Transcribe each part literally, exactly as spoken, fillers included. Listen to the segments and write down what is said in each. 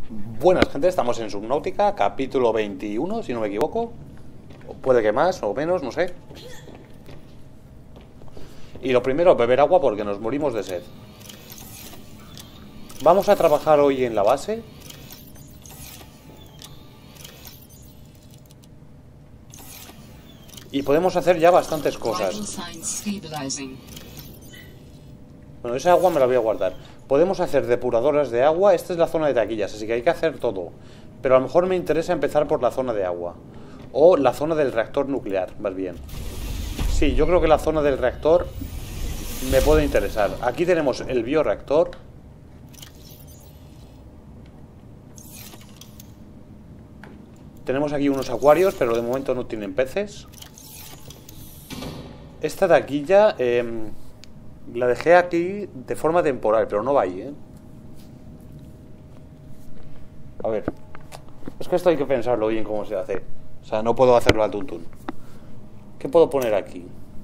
Buenas, gente, estamos en Subnautica, capítulo veintiuno, si no me equivoco. O puede que más o menos, no sé. Y lo primero, beber agua porque nos morimos de sed. Vamos a trabajar hoy en la base. Y podemos hacer ya bastantes cosas. Bueno, esa agua me la voy a guardar. Podemos hacer depuradoras de agua. Esta es la zona de taquillas, así que hay que hacer todo. Pero a lo mejor me interesa empezar por la zona de agua. O la zona del reactor nuclear, más bien. Sí, yo creo que la zona del reactor me puede interesar. Aquí tenemos el bioreactor. Tenemos aquí unos acuarios, pero de momento no tienen peces. Esta taquilla eh, la dejé aquí de forma temporal, pero no va ahí, ¿eh? A ver. Es que esto hay que pensarlo bien cómo se hace. O sea, no puedo hacerlo al tuntún. ¿Qué puedo poner aquí?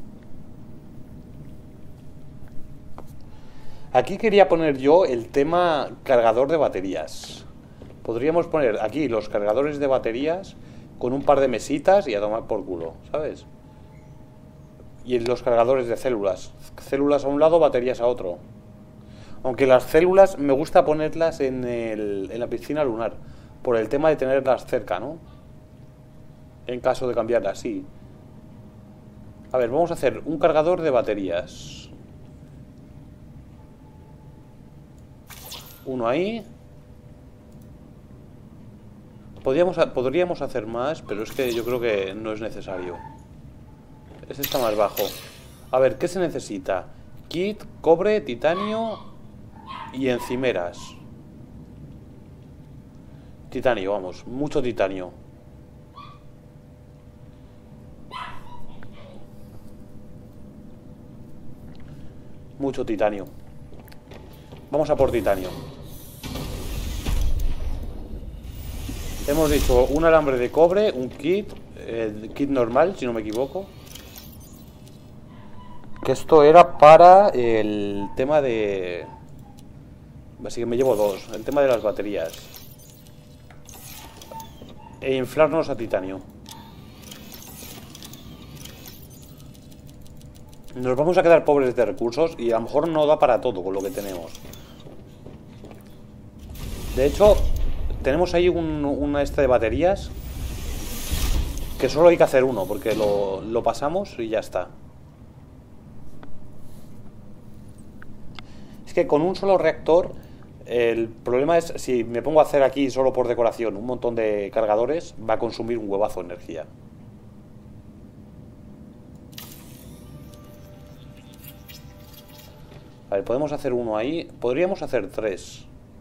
Aquí quería poner yo el tema cargador de baterías. Podríamos poner aquí los cargadores de baterías con un par de mesitas y a tomar por culo, ¿sabes? Y los cargadores de células. Células a un lado, baterías a otro. Aunque las células me gusta ponerlas en, el, en la piscina lunar. Por el tema de tenerlas cerca, ¿no? En caso de cambiarlas, sí. A ver, vamos a hacer un cargador de baterías. Uno ahí. Podríamos, podríamos hacer más, pero es que yo creo que no es necesario. Este está más bajo. A ver, ¿qué se necesita? Kit, cobre, titanio y encimeras. Titanio, vamos, mucho titanio. Mucho titanio. Vamos a por titanio. Hemos dicho un alambre de cobre, un kit, el kit normal, si no me equivoco. Que esto era para el tema de... Así que me llevo dos. El tema de las baterías. E inflarnos a titanio. Nos vamos a quedar pobres de recursos y a lo mejor no da para todo con lo que tenemos. De hecho, tenemos ahí un, una esta de baterías que solo hay que hacer uno porque lo, lo pasamos y ya está. Es que con un solo reactor el problema es si me pongo a hacer aquí solo por decoración un montón de cargadores, va a consumir un huevazo de energía. A ver, podemos hacer uno ahí. Podríamos hacer tres.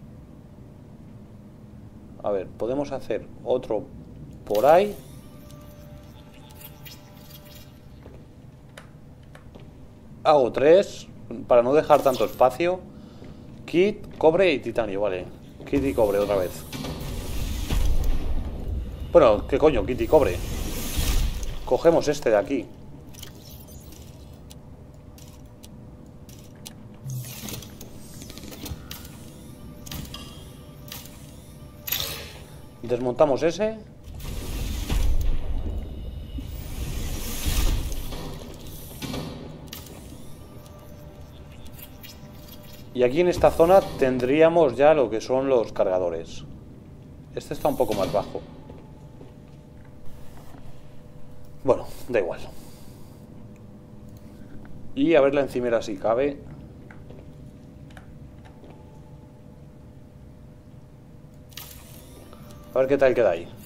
A ver, podemos hacer otro por ahí. Hago tres para no dejar tanto espacio. Kit, cobre y titanio, vale. Kit y cobre otra vez. Bueno, ¿qué coño? Kit y cobre. Cogemos este de aquí. Desmontamos ese. Y aquí en esta zona tendríamos ya lo que son los cargadores. Este está un poco más bajo. Bueno, da igual. Y a ver la encimera si cabe. A ver qué tal queda ahí.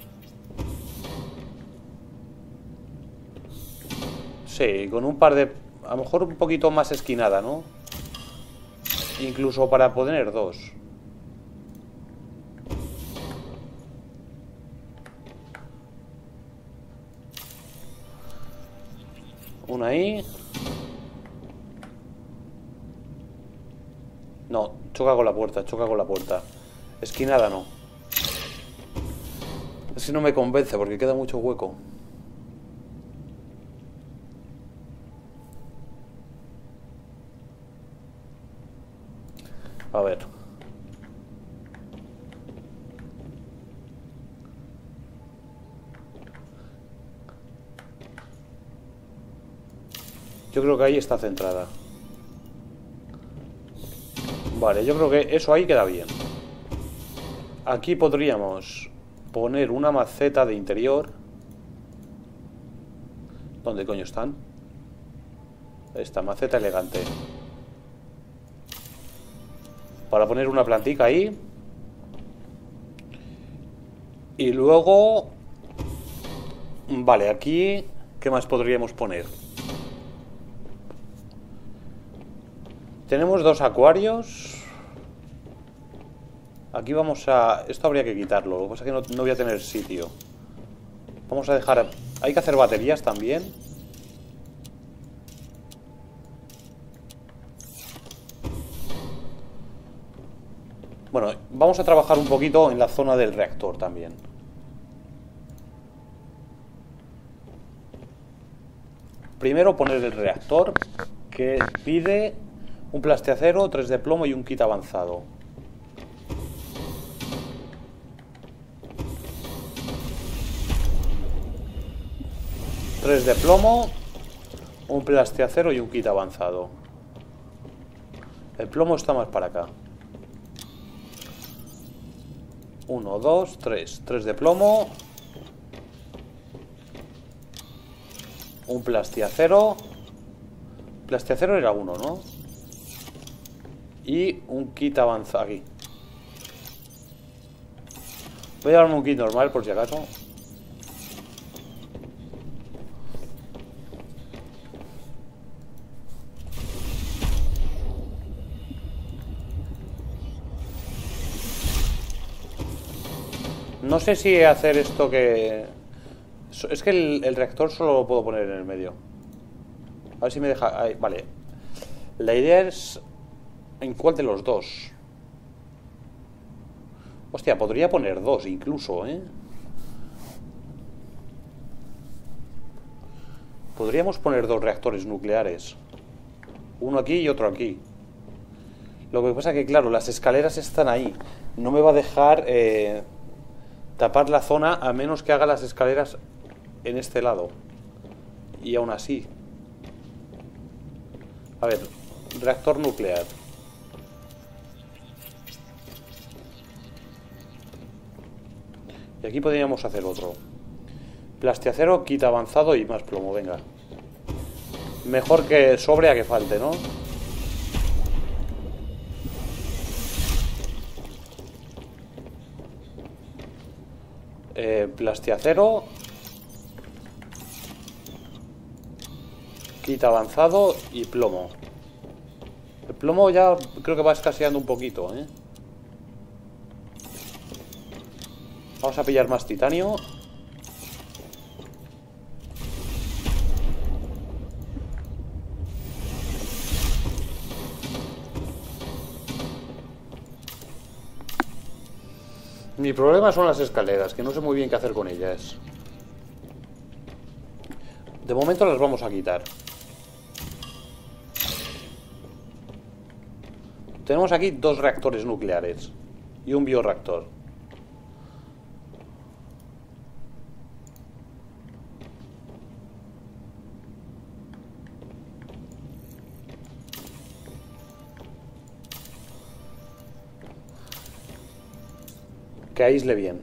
Sí, con un par de... A lo mejor un poquito más esquinada, ¿no? Incluso para poner dos. Una ahí. No, choca con la puerta, choca con la puerta. Esquinada no. Así no me convence porque queda mucho hueco. A ver. Yo creo que ahí está centrada. Vale, yo creo que eso ahí queda bien. Aquí podríamos poner una maceta de interior. ¿Dónde coño están? Esta maceta elegante. Para poner una plantica ahí. Y luego... Vale, aquí... ¿Qué más podríamos poner? Tenemos dos acuarios. Aquí vamos a... Esto habría que quitarlo. Lo que pasa es que no, no voy a tener sitio. Vamos a dejar... Hay que hacer baterías también. Bueno, vamos a trabajar un poquito en la zona del reactor también. Primero poner el reactor, que pide un plastiacero, tres de plomo y un kit avanzado. tres de plomo, un plastiacero y un kit avanzado. El plomo está más para acá. uno, dos, tres. tres de plomo. Un plastiacero. Plastiacero era uno, ¿no? Y un kit avanzado aquí. Voy a llevarme un kit normal por si acaso. No sé si hacer esto que... Es que el, el reactor solo lo puedo poner en el medio. A ver si me deja... Ahí, vale. La idea es... ¿En cuál de los dos? Hostia, podría poner dos incluso, ¿eh? Podríamos poner dos reactores nucleares. Uno aquí y otro aquí. Lo que pasa es que, claro, las escaleras están ahí. No me va a dejar... Eh... tapar la zona a menos que haga las escaleras en este lado. Y aún así. A ver, reactor nuclear. Y aquí podríamos hacer otro. Plastiacero, kit avanzado y más plomo, venga. Mejor que sobre a que falte, ¿no? Eh, plastiacero, kit avanzado y plomo. El plomo ya creo que va escaseando un poquito, ¿eh? Vamos a pillar más titanio. Mi problema son las escaleras, que no sé muy bien qué hacer con ellas. De momento las vamos a quitar. Tenemos aquí dos reactores nucleares y un bioreactor. Que aísle bien.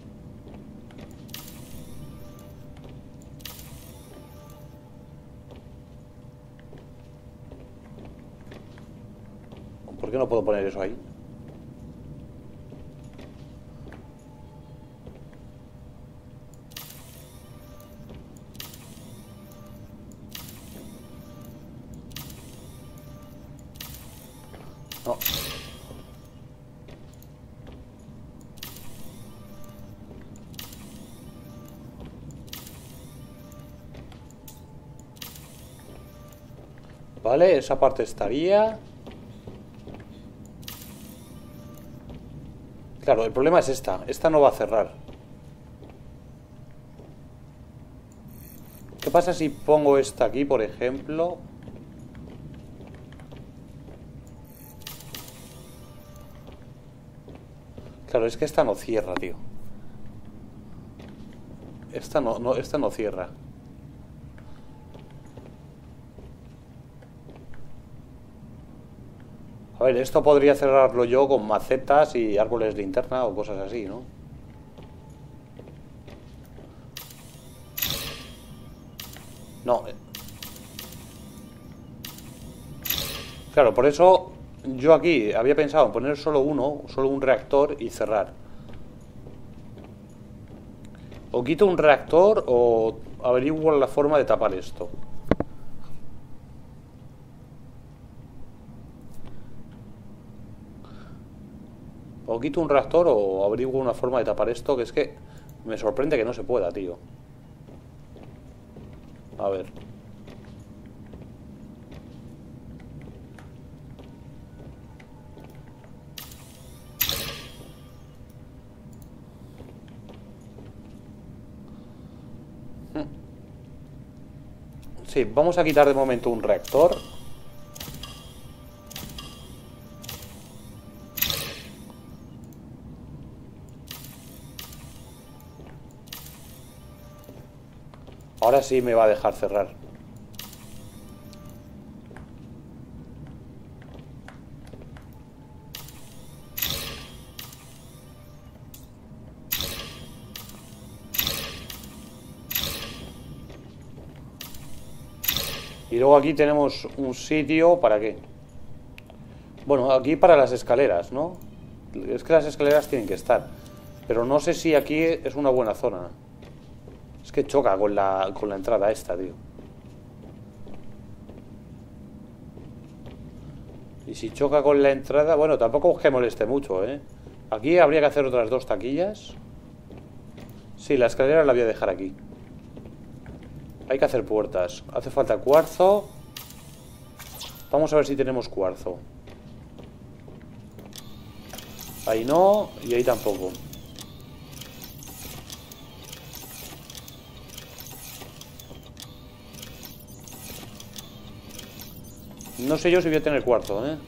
¿Por qué no puedo poner eso ahí? No. Vale, esa parte estaría... Claro, el problema es esta. Esta no va a cerrar. ¿Qué pasa si pongo esta aquí, por ejemplo? Claro, es que esta no cierra, tío. Esta no, no, esta no cierra. ver, esto podría cerrarlo yo con macetas y árboles de linterna o cosas así, ¿no? No. Claro, por eso yo aquí había pensado en poner solo uno, solo un reactor y cerrar. O quito un reactor o averiguo la forma de tapar esto. O quito un reactor o averiguo una forma de tapar esto, que es que me sorprende que no se pueda, tío. A ver. Sí, vamos a quitar de momento un reactor. Ahora sí me va a dejar cerrar. Y luego aquí tenemos un sitio, ¿para qué? Bueno, aquí para las escaleras, ¿no? Es que las escaleras tienen que estar. Pero no sé si aquí es una buena zona. Es que choca con la, con la entrada esta, tío. Y si choca con la entrada... Bueno, tampoco es que moleste mucho, ¿eh? Aquí habría que hacer otras dos taquillas. Sí, la escalera la voy a dejar aquí. Hay que hacer puertas. Hace falta cuarzo. Vamos a ver si tenemos cuarzo. Ahí no, y ahí tampoco. No sé yo si voy a tener cuarzo, ¿eh?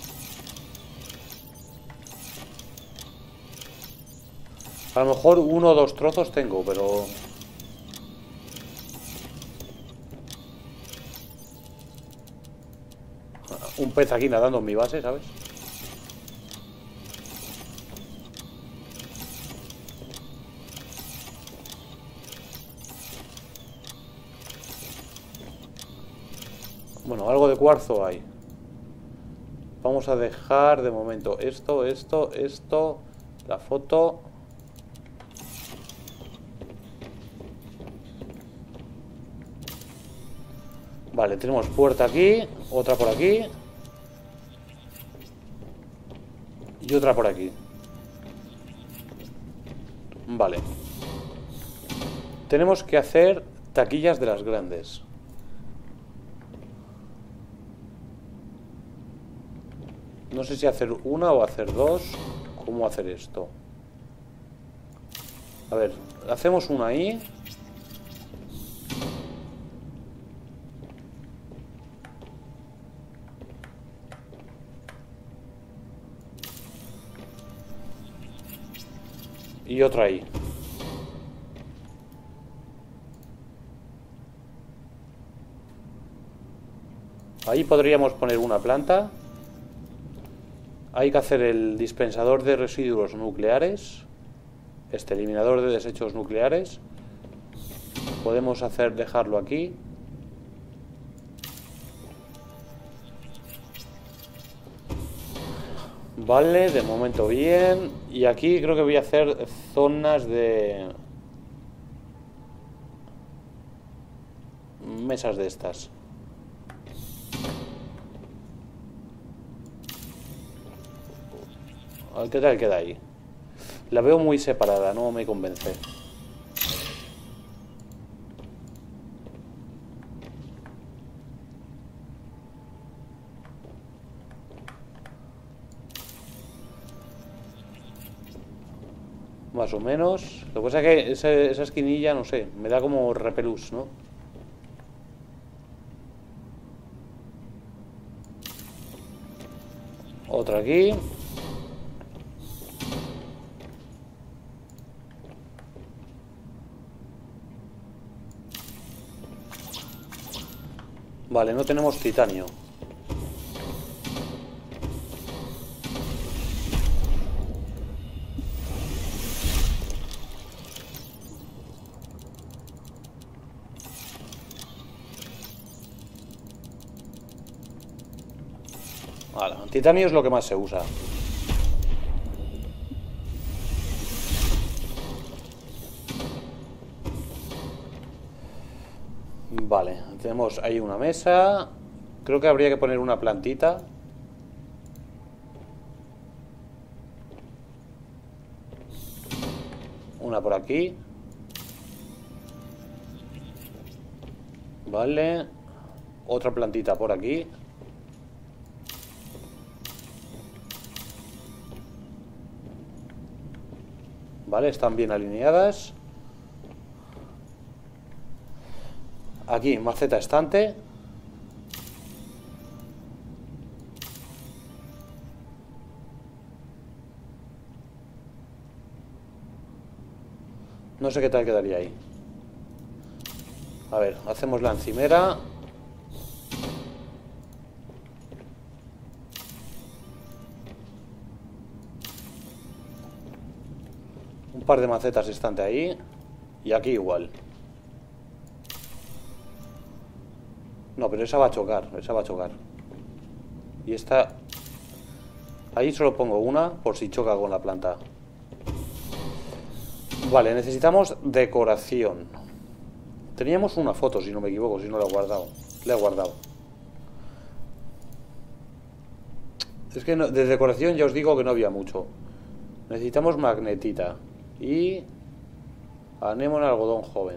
A lo mejor uno o dos trozos tengo, pero... Un pez aquí nadando en mi base, ¿sabes? Bueno, algo de cuarzo hay. Vamos a dejar de momento esto, esto, esto, la foto. Vale, tenemos puerta aquí, otra por aquí. Y otra por aquí. Vale. Tenemos que hacer taquillas de las grandes. No sé si hacer una o hacer dos. ¿Cómo hacer esto? A ver, hacemos una ahí. Y otra ahí. Ahí podríamos poner una planta. Hay que hacer el dispensador de residuos nucleares. Este eliminador de desechos nucleares. Podemos hacer, dejarlo aquí. Vale, de momento bien. Y aquí creo que voy a hacer zonas de... mesas de estas. ¿Qué tal queda ahí? La veo muy separada, no me convence. Más o menos. Lo que pasa es que esa, esa esquinilla, no sé, me da como repelús, ¿no? Otra aquí. Vale, no tenemos titanio. Ahora, titanio es lo que más se usa. Vale, tenemos ahí una mesa. Creo que habría que poner una plantita. Una por aquí. Vale. Otra plantita por aquí. Vale, están bien alineadas. Aquí, maceta estante. No sé qué tal quedaría ahí. A ver, hacemos la encimera. Un par de macetas estante ahí. Y aquí igual. No, pero esa va a chocar, esa va a chocar. Y esta... Ahí solo pongo una, por si choca con la planta. Vale, necesitamos decoración. Teníamos una foto, si no me equivoco, si no la he guardado. La he guardado. Es que no, de decoración ya os digo que no había mucho. Necesitamos magnetita. Y... anémona algodón joven.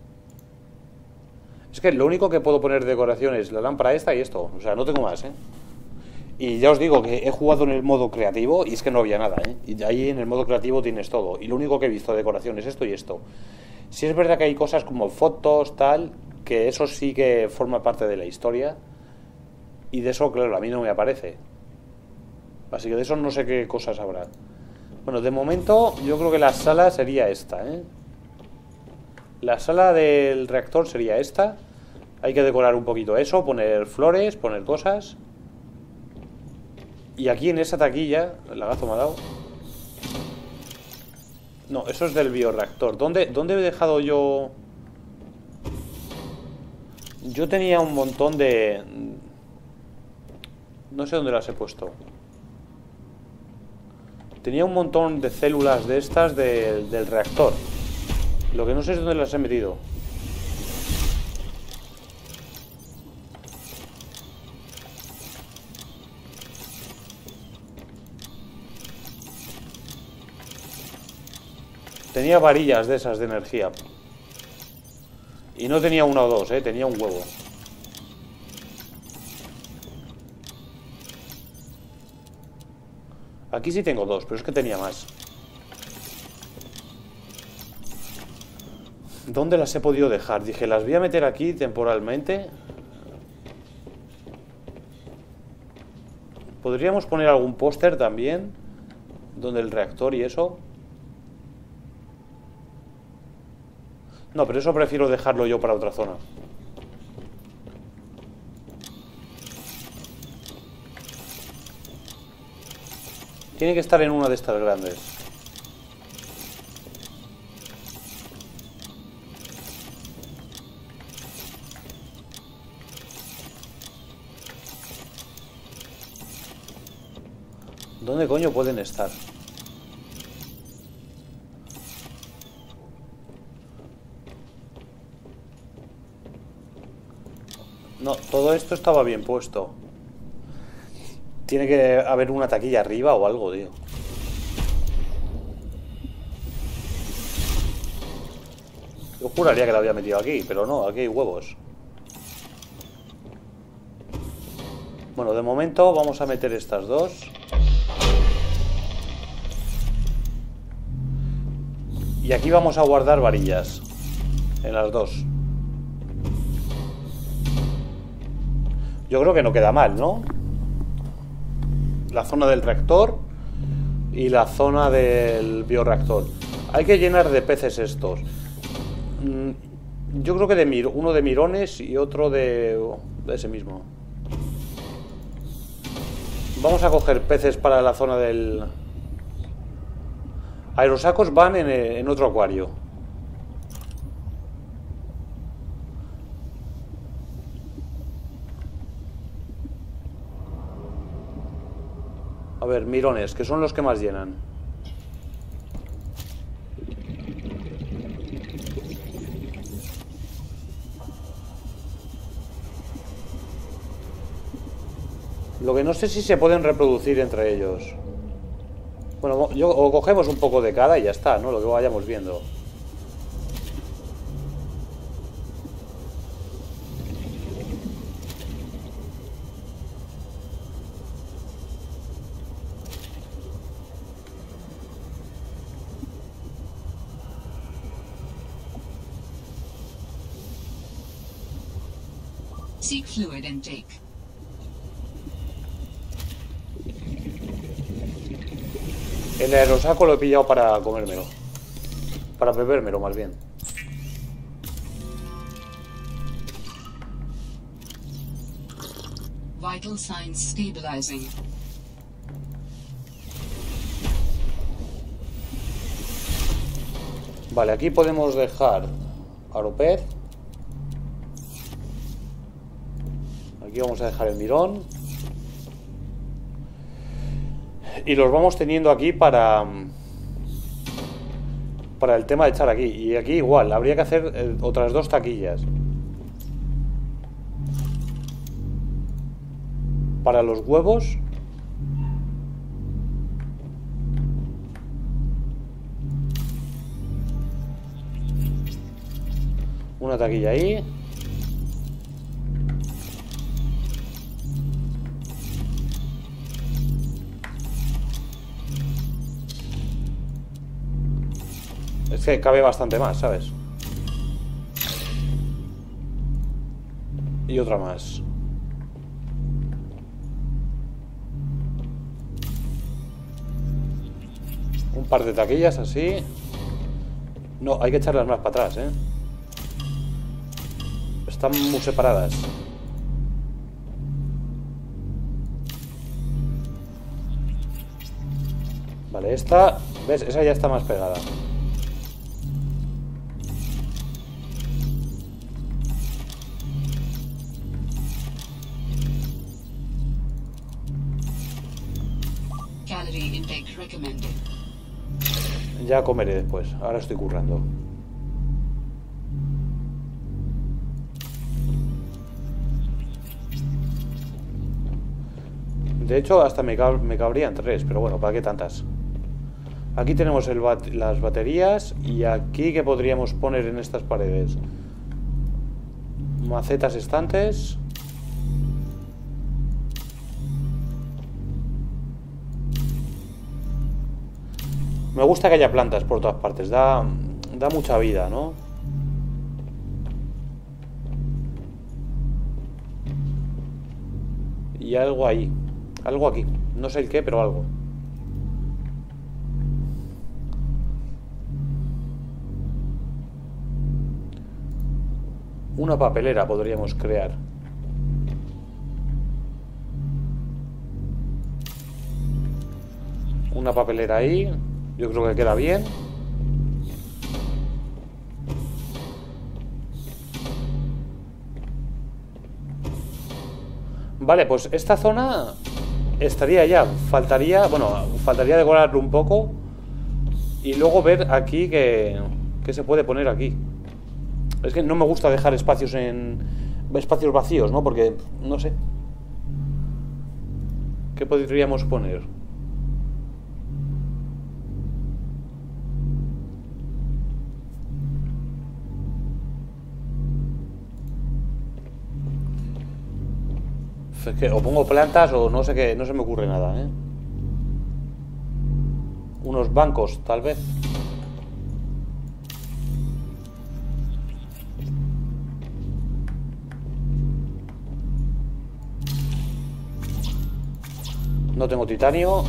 Es que lo único que puedo poner de decoración es la lámpara esta y esto. O sea, no tengo más, ¿eh? Y ya os digo que he jugado en el modo creativo y es que no había nada, ¿eh? Y ahí en el modo creativo tienes todo. Y lo único que he visto de decoración es esto y esto. Sí es verdad que hay cosas como fotos, tal, que eso sí que forma parte de la historia. Y de eso, claro, a mí no me aparece. Así que de eso no sé qué cosas habrá. Bueno, de momento yo creo que la sala sería esta, ¿eh? La sala del reactor sería esta. Hay que decorar un poquito eso, poner flores, poner cosas. Y aquí en esa taquilla, el lagazo me ha dado. No, eso es del bioreactor. ¿Dónde, ¿Dónde he dejado yo? Yo tenía un montón de... No sé dónde las he puesto. Tenía un montón de células de estas de, del reactor. Lo que no sé es dónde las he metido. Tenía varillas de esas de energía. Y no tenía una o dos, eh, tenía un huevo. Aquí sí tengo dos, pero es que tenía más. ¿Dónde las he podido dejar? Dije, las voy a meter aquí temporalmente. Podríamos poner algún póster también, donde el reactor y eso. No, pero eso prefiero dejarlo yo para otra zona. Tiene que estar en una de estas grandes. ¿Dónde coño pueden estar? No, todo esto estaba bien puesto. Tiene que haber una taquilla arriba o algo, tío. Yo juraría que la había metido aquí, pero no, aquí hay huevos. Bueno, de momento vamos a meter estas dos. Y aquí vamos a guardar varillas. En las dos. Yo creo que no queda mal, ¿no? La zona del reactor y la zona del bioreactor. Hay que llenar de peces estos. Yo creo que de mir uno de mirones y otro de, de ese mismo. Vamos a coger peces para la zona del... Aerosacos van en, en otro acuario. ver, mirones, que son los que más llenan. Lo que no sé si se pueden reproducir entre ellos. Bueno, yo, o cogemos un poco de cada y ya está, ¿no? Lo que vayamos viendo. Seek fluid intake. El aerosaco lo he pillado para comérmelo. Para bebérmelo, más bien. Vital signs stabilizing. Vale, aquí podemos dejar Aropez. Aquí vamos a dejar el mirón. Y los vamos teniendo aquí para para el tema de echar aquí. Y aquí igual, habría que hacer eh, otras dos taquillas para los huevos. Una taquilla ahí. Es que cabe bastante más, ¿sabes? Y otra más. Un par de taquillas así. No, hay que echarlas más para atrás, ¿eh? Están muy separadas. Vale, esta... ¿Ves? Esa ya está más pegada. Ya comeré después. Ahora estoy currando. De hecho, hasta me, cab me cabrían tres, pero bueno, ¿para qué tantas? Aquí tenemos el bat las baterías. Y aquí, ¿qué podríamos poner en estas paredes? Macetas estantes. Me gusta que haya plantas por todas partes. Da, da mucha vida, ¿no? Y algo ahí. Algo aquí. No sé el qué, pero algo. Una papelera podríamos crear. Una papelera ahí. Yo creo que queda bien. Vale, pues esta zona estaría ya. Faltaría, bueno, faltaría decorarlo un poco. Y luego ver aquí que, que se puede poner aquí. Es que no me gusta dejar espacios en espacios vacíos, ¿no? Porque, no sé. ¿Qué podríamos poner? Es que o pongo plantas o no sé qué, no se me ocurre nada, ¿eh? Unos bancos, tal vez. No tengo titanio.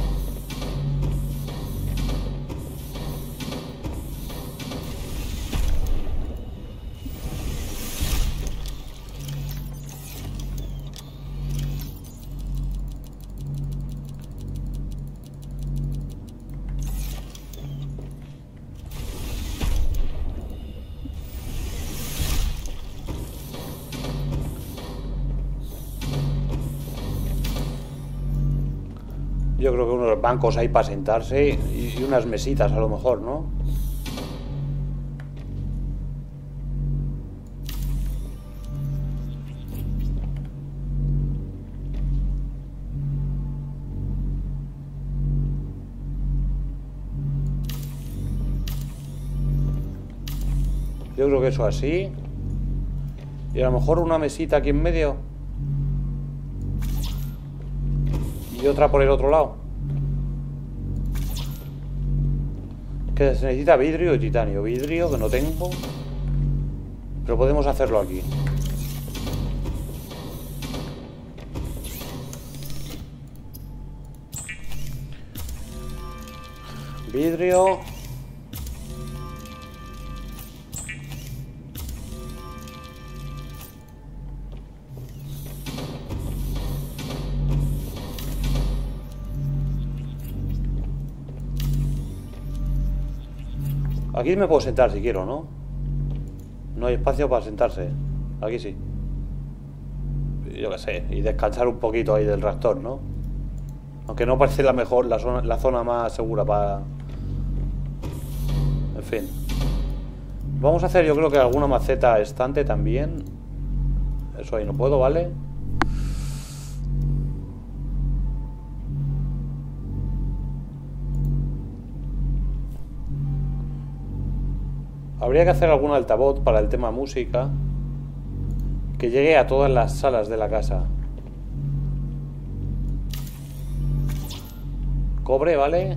Yo Yo creo que unos bancos ahí para sentarse y unas mesitas a lo mejor, ¿no? Yo creo que eso así. Y a lo mejor una mesita aquí en medio. Y otra por el otro lado. Que se necesita vidrio y titanio. Vidrio que no tengo. Pero podemos hacerlo aquí. Vidrio. Aquí me puedo sentar si quiero, ¿no? No hay espacio para sentarse. Aquí sí. Yo qué sé. Y descansar un poquito ahí del reactor, ¿no? Aunque no parece la mejor, la zona, la zona más segura para... En fin. Vamos a hacer yo creo que alguna maceta estante también. Eso ahí no puedo, ¿vale? Habría que hacer algún altavoz para el tema música que llegue a todas las salas de la casa. Cobre, ¿vale?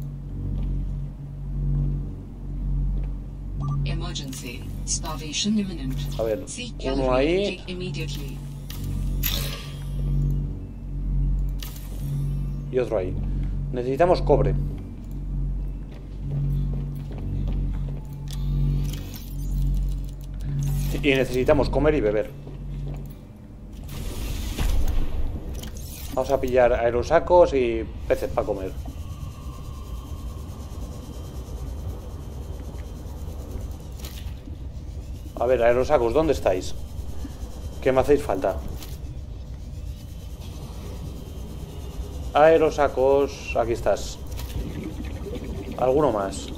Emergency. Starvation imminent. A ver, Seek uno calorie ahí. intake immediately. Y otro ahí. Necesitamos cobre. Y necesitamos comer y beber. Vamos a pillar aerosacos y peces para comer. A ver, aerosacos, ¿dónde estáis? ¿Qué me hacéis falta? Aerosacos, aquí estás. ¿Alguno más?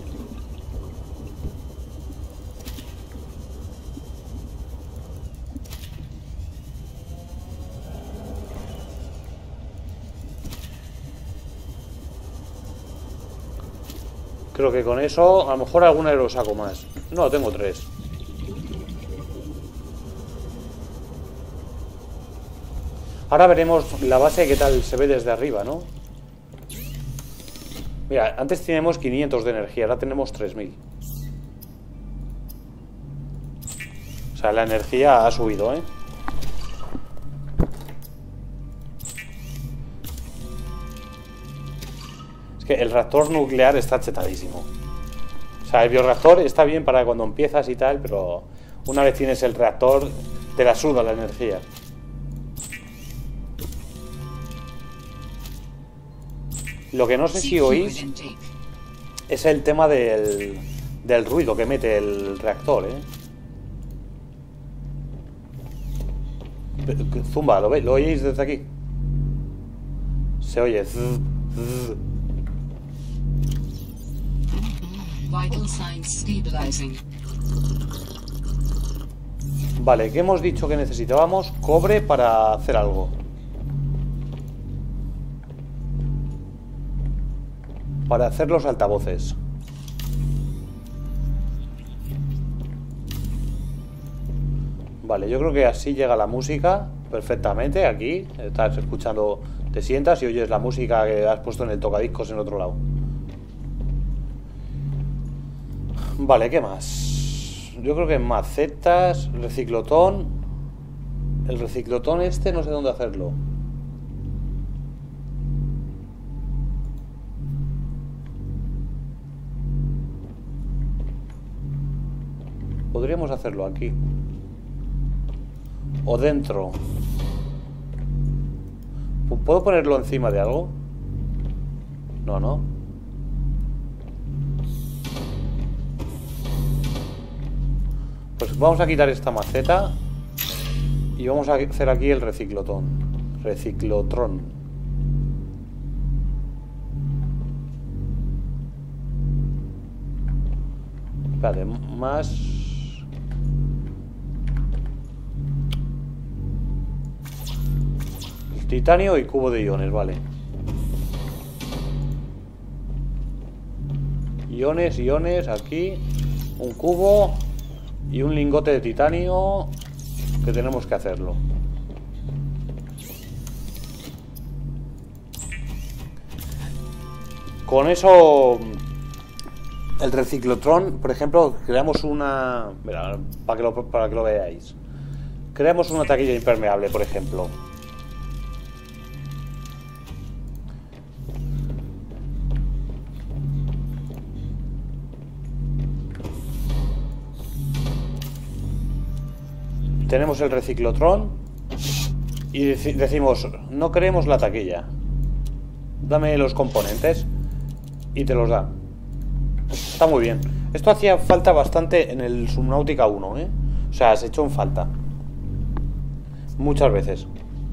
Creo que con eso, a lo mejor algún aerosaco más. No, tengo tres. Ahora veremos la base qué tal se ve desde arriba, ¿no? Mira, antes teníamos quinientos de energía, ahora tenemos tres mil. O sea, la energía ha subido, ¿eh? Es que el reactor nuclear está chetadísimo. O sea, el bioreactor está bien para cuando empiezas y tal, pero una vez tienes el reactor, te la suda la energía. Lo que no sé si oís es el tema del, del ruido que mete el reactor, ¿eh? Zumba, ¿lo, ve? ¿Lo oís desde aquí? Se oye. Zzz, zzz. Vital signs stabilizing. Vale, ¿qué hemos dicho que necesitábamos? Cobre para hacer algo. Para hacer los altavoces. Vale, yo creo que así llega la música perfectamente aquí. Estás escuchando, te sientas y oyes la música que has puesto en el tocadiscos en otro lado. Vale, ¿qué más? Yo creo que macetas, reciclotón. El reciclotón este no sé dónde hacerlo. Podríamos hacerlo aquí. O dentro. ¿Puedo ponerlo encima de algo? No, no. Pues vamos a quitar esta maceta y vamos a hacer aquí el reciclotón. Reciclotrón. Espérate, más... Titanio y cubo de iones, vale. Iones, iones, aquí. Un cubo y un lingote de titanio que tenemos que hacerlo. Con eso, el reciclotrón, por ejemplo, creamos una... Mira, para que lo, para que lo veáis. Creamos una taquilla impermeable, por ejemplo. Tenemos el reciclotrón y dec decimos, no queremos la taquilla, dame los componentes y te los da. Está muy bien. Esto hacía falta bastante en el Subnautica uno, ¿eh? O sea, se echó en falta muchas veces.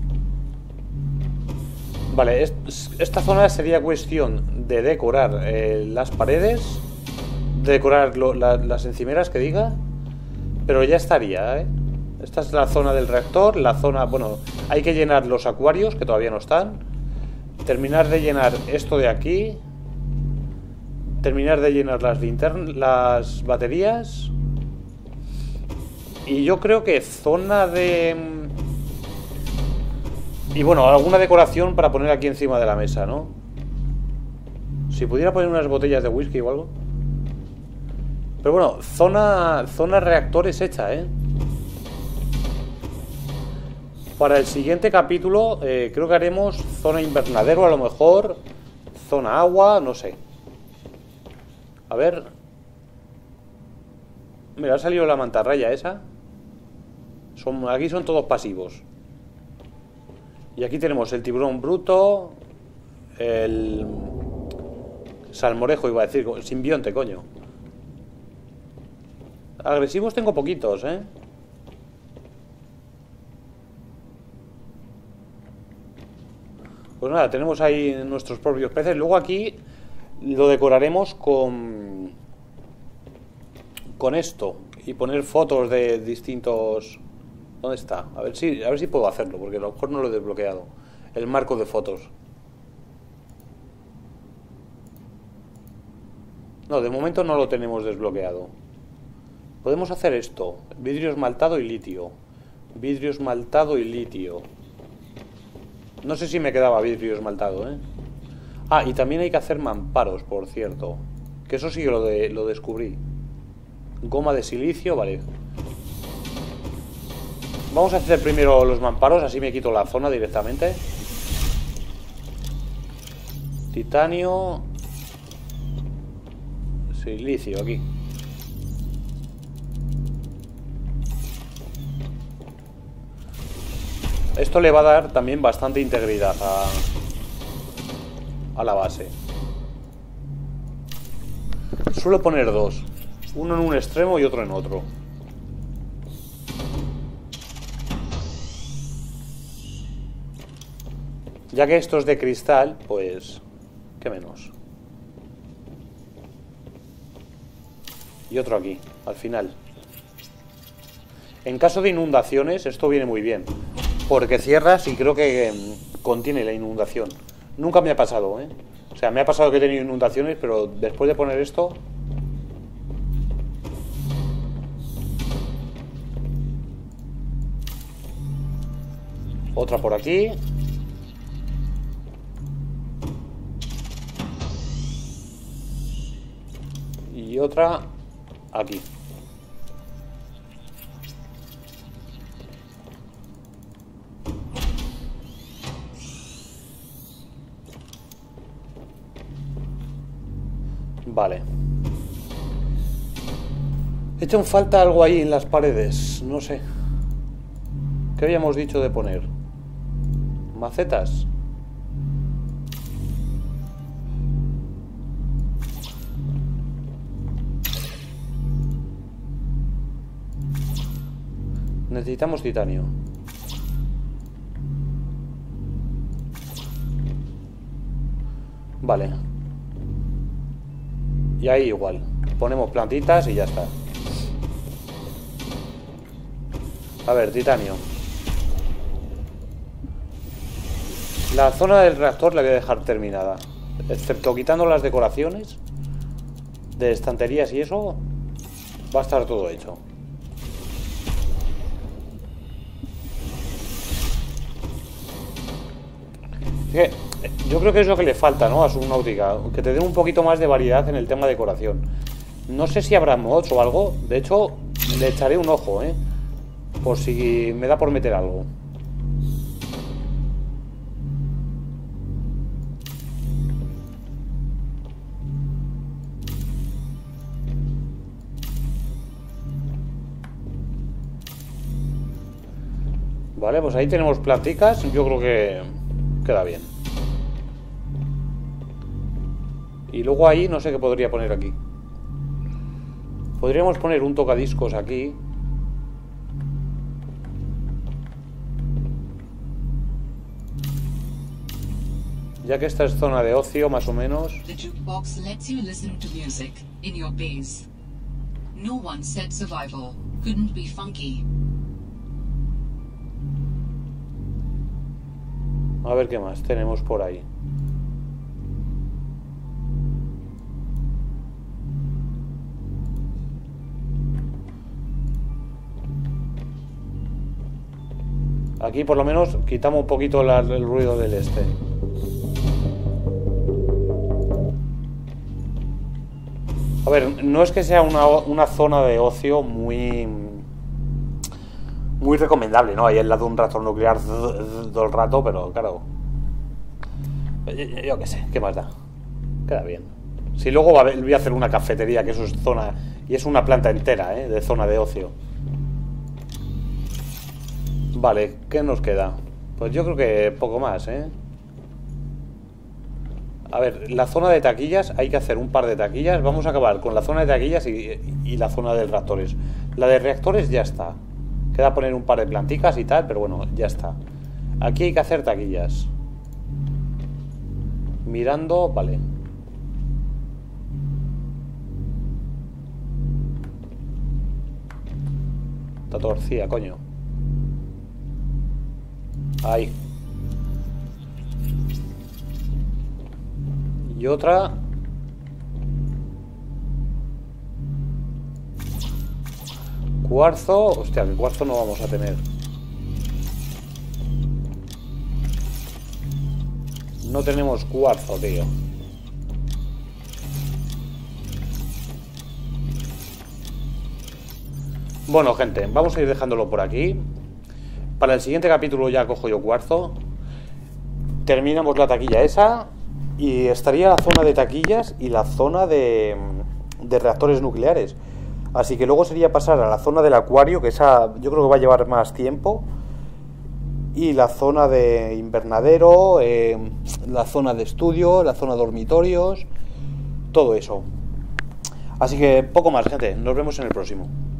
Vale, es, esta zona sería cuestión de decorar eh, las paredes, de decorar lo, la, las encimeras que diga, pero ya estaría, ¿eh? Esta es la zona del reactor, la zona... Bueno, hay que llenar los acuarios, que todavía no están. Terminar de llenar esto de aquí. Terminar de llenar las linternas, las baterías. Y yo creo que zona de... Y bueno, alguna decoración para poner aquí encima de la mesa, ¿no? Si pudiera poner unas botellas de whisky o algo. Pero bueno, zona, zona reactores hecha, ¿eh? Para el siguiente capítulo eh, creo que haremos zona invernadero a lo mejor, zona agua, no sé. A ver. Mira, ha salido la mantarraya esa. Son, aquí son todos pasivos. Y aquí tenemos el tiburón bruto, el salmorejo, iba a decir, simbionte, coño. Agresivos tengo poquitos, ¿eh? Pues nada, tenemos ahí nuestros propios peces. Luego aquí lo decoraremos con con esto y poner fotos de distintos... ¿Dónde está? A ver si, a ver si puedo hacerlo, porque a lo mejor no lo he desbloqueado. El marco de fotos. No, de momento no lo tenemos desbloqueado. Podemos hacer esto. Vidrio esmaltado y litio. Vidrio esmaltado y litio. No sé si me quedaba vidrio esmaltado, ¿eh? Ah, y también hay que hacer mamparos, por cierto. Que eso sí que lo, de, lo descubrí. Goma de silicio, vale. Vamos a hacer primero los mamparos, así me quito la zona directamente. Titanio. Silicio, aquí. Esto le va a dar también bastante integridad a, a la base. Suelo poner dos. Uno en un extremo y otro en otro. Ya que esto es de cristal, pues... ¿qué menos? Y otro aquí, al final. En caso de inundaciones, esto viene muy bien. Porque cierras y creo que eh, contiene la inundación. Nunca me ha pasado, ¿eh? O sea, me ha pasado que he tenido inundaciones, pero después de poner esto... Otra por aquí. Y otra aquí. Vale. He hecho en falta algo ahí en las paredes. No sé. ¿Qué habíamos dicho de poner? Macetas. Necesitamos titanio. Vale. Y ahí igual. Ponemos plantitas y ya está. A ver, titanio. La zona del reactor la voy a dejar terminada, excepto quitando las decoraciones de estanterías y eso, va a estar todo hecho. Que yo creo que es lo que le falta, ¿no?, a Subnautica, que te den un poquito más de variedad en el tema de decoración. No sé si habrá mods o algo, de hecho le echaré un ojo, ¿eh?, por si me da por meter algo. Vale, pues ahí tenemos planticas, yo creo que queda bien. Y luego ahí no sé qué podría poner aquí. Podríamos poner un tocadiscos aquí. Ya que esta es zona de ocio, más o menos. The jukebox lets you listen to music in your base. No one said survival couldn't be funky. A ver qué más tenemos por ahí. Aquí por lo menos quitamos un poquito la, el ruido del este. A ver, no es que sea una, una zona de ocio muy muy recomendable, ¿no? Ahí al lado de un reactor nuclear todo el rato, pero claro, yo, yo qué sé, ¿qué más da? Queda bien. Si luego va a, voy a hacer una cafetería, que eso es zona, y es una planta entera, ¿eh?, de zona de ocio. Vale, ¿qué nos queda? Pues yo creo que poco más, ¿eh? A ver, la zona de taquillas, hay que hacer un par de taquillas. Vamos a acabar con la zona de taquillas y, y la zona de reactores. La de reactores ya está. Queda poner un par de planticas y tal, pero bueno, ya está. Aquí hay que hacer taquillas. Mirando, vale. Está torcida, coño. Ahí. Y otra. Cuarzo. Hostia, que cuarzo no vamos a tener. No tenemos cuarzo, tío. Bueno, gente, vamos a ir dejándolo por aquí. Para el siguiente capítulo ya cojo yo cuarzo. Terminamos la taquilla esa. Y estaría la zona de taquillas y la zona de, de reactores nucleares. Así que luego sería pasar a la zona del acuario, que esa yo creo que va a llevar más tiempo. Y la zona de invernadero, eh, la zona de estudio, la zona de dormitorios, todo eso. Así que poco más, gente. Nos vemos en el próximo.